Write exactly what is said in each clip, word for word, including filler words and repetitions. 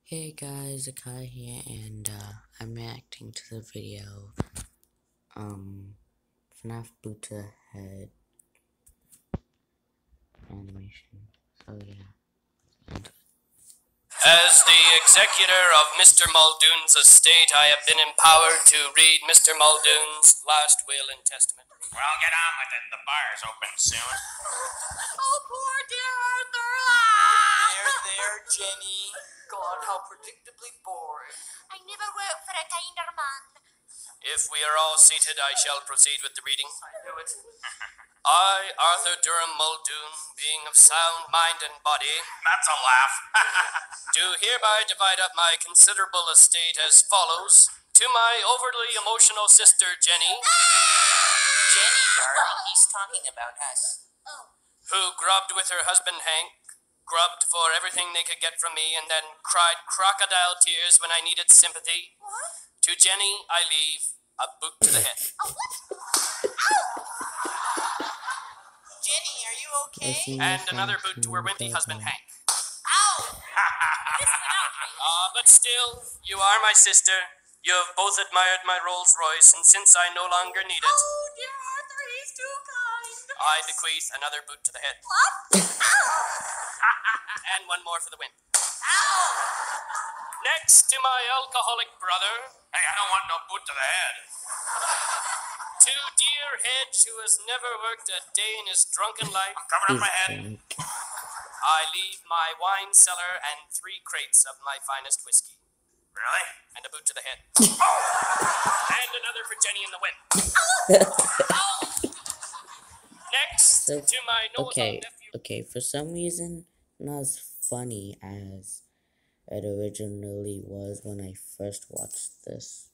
Hey guys, Zachii here, and uh, I'm reacting to the video, um, F NAF Boot to the Head animation. So yeah. As the executor of Mister Muldoon's estate, I have been empowered to read Mister Muldoon's last will and testament. Well, get on with it. The bar's open soon. Oh, poor dear Arthur! There, there, Jenny. God, how predictably boring. I never worked for a kinder man. If we are all seated, I shall proceed with the reading. I knew it. I, Arthur Durham Muldoon, being of sound mind and body, That's a laugh. do hereby divide up my considerable estate as follows. To my overly emotional sister, Jenny, Jenny, darling, he's talking about us. Oh, who grubbed with her husband Hank, grubbed for everything they could get from me, and then cried crocodile tears when I needed sympathy. what? To Jenny, I leave a boot to the head. Oh, what? Ow! Jenny, are you okay? I see And my another friends boot to her from wimpy the husband back. Hank. Ow! This went out me. Ah, but still, you are my sister. You have both admired my Rolls Royce, and since I no longer need it, Oh, dear Arthur, he's too kind. I bequeath another boot to the head. What? Ow! And one more for the wimp. Ow! Next to my alcoholic brother, Hey, I don't want no boot to the head. to dear Hedge, who has never worked a day in his drunken life, I'm covering up my He's head. drunk. I leave my wine cellar and three crates of my finest whiskey. Really? And a boot to the head. And another for Jenny and the wimp. Next So, to my Noah's okay, nephew. okay, for some reason, not as funny as it originally was when I first watched this.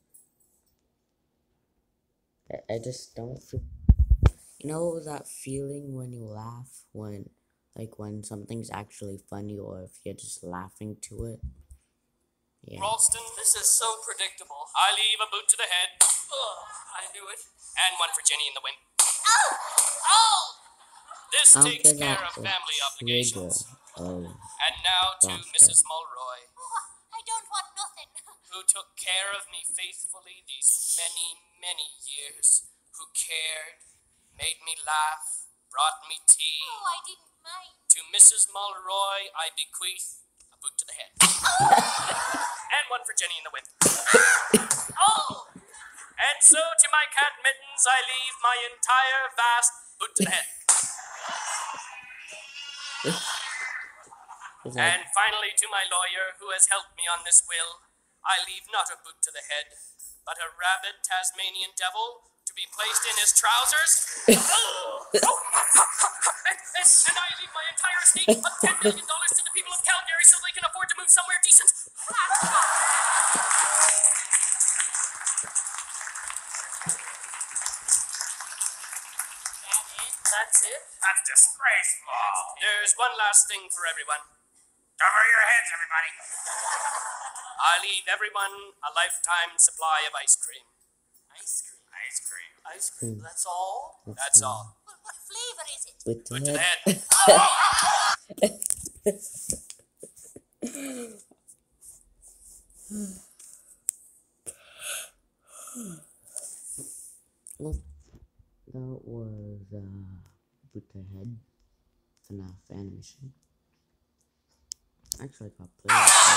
I, I just don't feel, you know that feeling when you laugh, when, like when something's actually funny, or if you're just laughing to it? Yeah. Ralston, This is so predictable. I leave a boot to the head. Ugh, I knew it. And one for Jenny and the wimp. Oh! Oh! This I'll takes get care that of family trigger obligations. of And now to Bastard. Missus Mulroy, Oh, I don't want nothing. who took care of me faithfully these many, many years, who cared, made me laugh, brought me tea. Oh, I didn't mind. To Missus Mulroy, I bequeath a boot to the head. And one for Jenny and the wimp. Oh! And so to my cat Mittens, I leave my entire vast boot to the head. Is that, And finally to my lawyer, who has helped me on this will, I leave not a boot to the head, but a rabid Tasmanian devil to be placed in his trousers. Oh! Oh! And, and, and I leave my entire estate of ten million dollars to the people of Calgary so they can afford to move somewhere decent. That's it? That's disgraceful. There's one last thing for everyone. Cover your heads, everybody. I leave everyone a lifetime supply of ice cream. Ice cream. Ice cream. Ice cream, that's all? That's all. What, what flavor is it? with the Boot to the head? head. Well, that was uh, Boot to the Head, F NAF animation. Actually, I got played.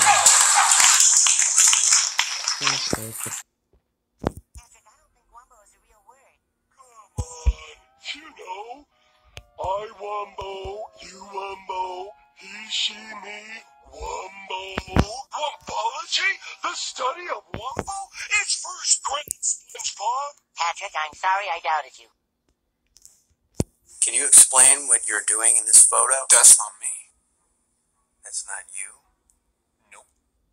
Okay, so Patrick, I don't think wombo is a real word. Come on, you know. I wombo, you wombo, he, she, me, wombo. Wombology? The study of wombo? It's first grade, SpongeBob. Patrick, I'm sorry I doubted you. Can you explain what you're doing in this photo? That's not me. That's not you. Nope.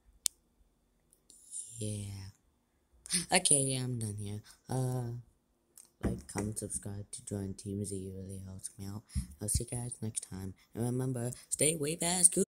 yeah. Okay, yeah, I'm done here. Uh, like, comment, subscribe to join Team Z. It really helps me out. I'll see you guys next time. And remember, stay way past cool.